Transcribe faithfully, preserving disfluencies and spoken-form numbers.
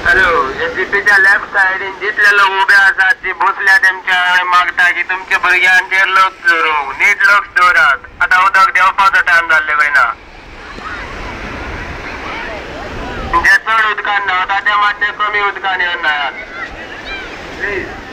Hello एसजीपीच्या left सायडीन जितले लोक उभे आसात ती बसल्या तेमच्या मागता की तुमच्या भुरग्यांचेर लक्ष दवरूंक नीट लक्ष दवरात. आता उदक देवपाचो टायम जाल्ले वयना. जे चड उदकान न्हांवता ते मातशे कमी उदकान येवन न्हायात प्लीज.